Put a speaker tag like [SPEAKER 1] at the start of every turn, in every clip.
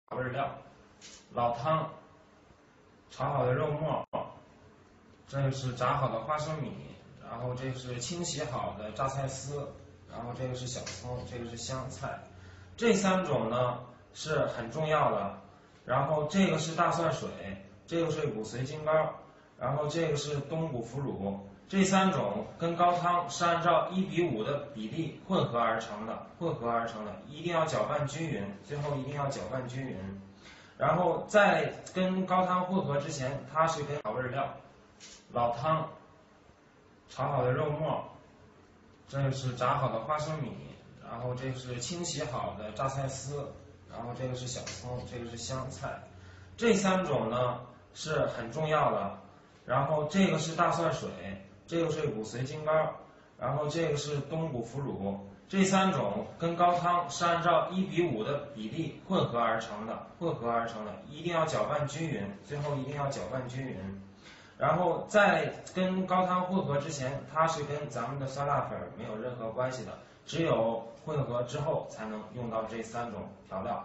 [SPEAKER 1] 味料，老汤，炒好的肉末，这个是炸好的花生米，然后这是清洗好的榨菜丝，然后这个是小葱，这个是香菜，这三种呢是很重要的。然后这个是大蒜水，这个是骨髓金膏，然后这个是冬菇腐乳，这三种跟高汤是按照1:5的比例混合而成的，一定要搅拌均匀，最后一定要搅拌均匀。然后在跟高汤混合之前，它是跟调味料，老汤，炒好的肉末，这个是炸好的花生米，然后这是清洗好的榨菜丝，然后这个是小葱，这个是香菜，这三种呢是很重要的。然后这个是大蒜水，这个是骨髓金膏，然后这个是冬菇腐乳，这三种跟高汤是按照1:5的比例混合而成的，一定要搅拌均匀，最后一定要搅拌均匀。然后在跟高汤混合之前，它是跟咱们的酸辣粉没有任何关系的，只有混合之后才能用到这三种调料。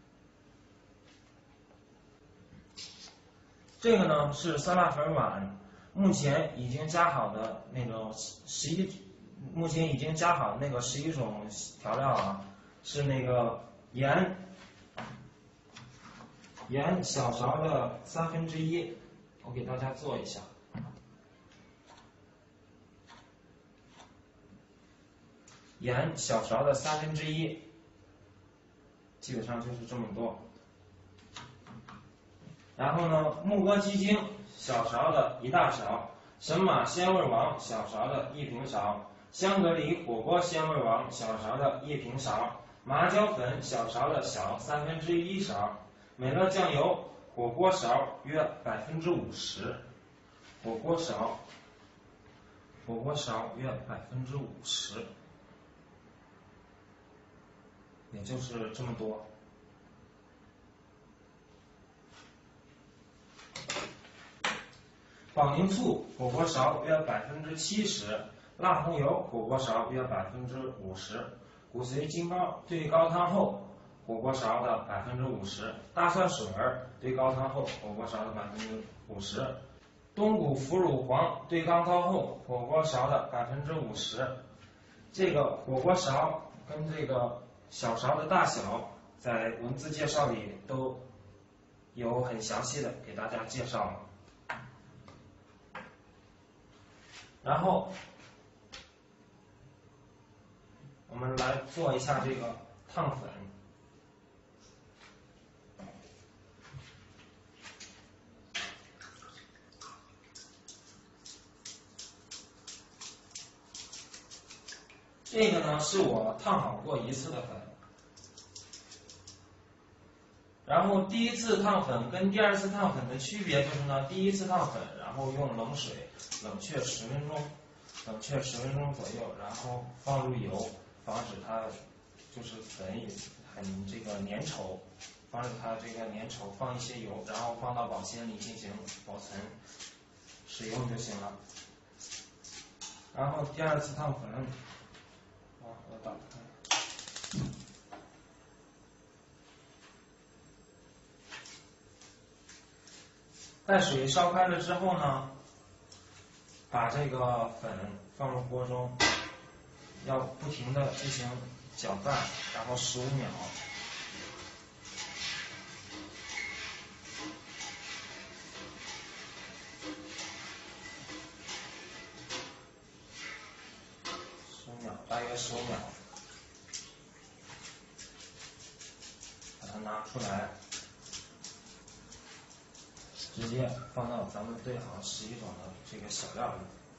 [SPEAKER 1] 这个呢是酸辣粉碗，目前已经加好的那个11种调料啊，是那个盐小勺的1/3，我给大家做一下。盐小勺的1/3，基本上就是这么多。然后呢，木哥鸡精小勺的1大勺，神马鲜味王小勺的1平勺，香格里火锅鲜味王小勺的1平勺，麻椒粉小勺的小1/3勺，美乐酱油火锅勺约50%，火锅勺约50%，也就是这么多。保宁醋火锅勺约70%，辣红油火锅勺约50%，骨髓金膏兑高汤后火锅勺的50%，大蒜水兑高汤后火锅勺的50%，冬菇腐乳黄兑高汤后火锅勺的50%。这个火锅勺跟这个小勺的大小，在文字介绍里都有很详细的给大家介绍了。然后我们来做一下这个烫粉。这个呢是我烫好过1次的粉，然后第1次烫粉跟第2次烫粉的区别就是呢，第1次烫粉，然后用冷水冷却10分钟左右，然后放入油，防止它就是粉很这个粘稠，放一些油，然后放到保鲜里进行保存使用就行了。然后第2次烫粉，我打开，待水烧开了之后呢，把这个粉放入锅中，要不停的进行搅拌，然后15秒。大约15秒，把它拿出来，直接放到咱们兑好11种的这个小料里。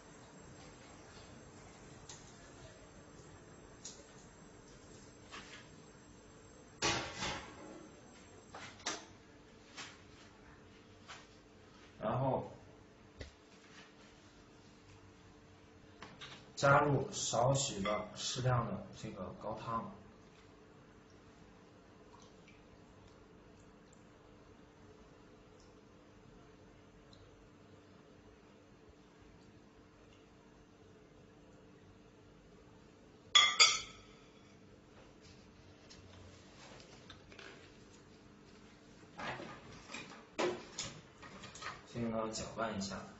[SPEAKER 1] 然后加入少许的适量的这个高汤， 这个呢搅拌一下。